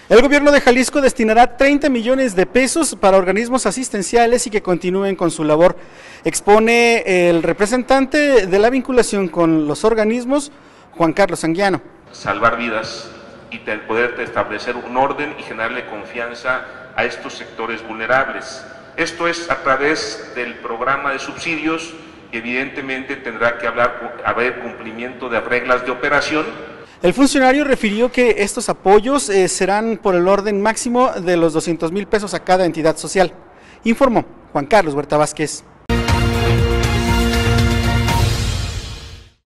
El gobierno de Jalisco destinará 30 millones de pesos para organismos asistenciales y que continúen con su labor. Expone el representante de la vinculación con los organismos, Juan Carlos Anguiano. Salvar vidas y poder establecer un orden y generarle confianza a estos sectores vulnerables. Esto es a través del programa de subsidios, evidentemente tendrá que haber cumplimiento de reglas de operación. El funcionario refirió que estos apoyos serán por el orden máximo de los 200,000 pesos a cada entidad social. Informó Juan Carlos Huerta Vázquez.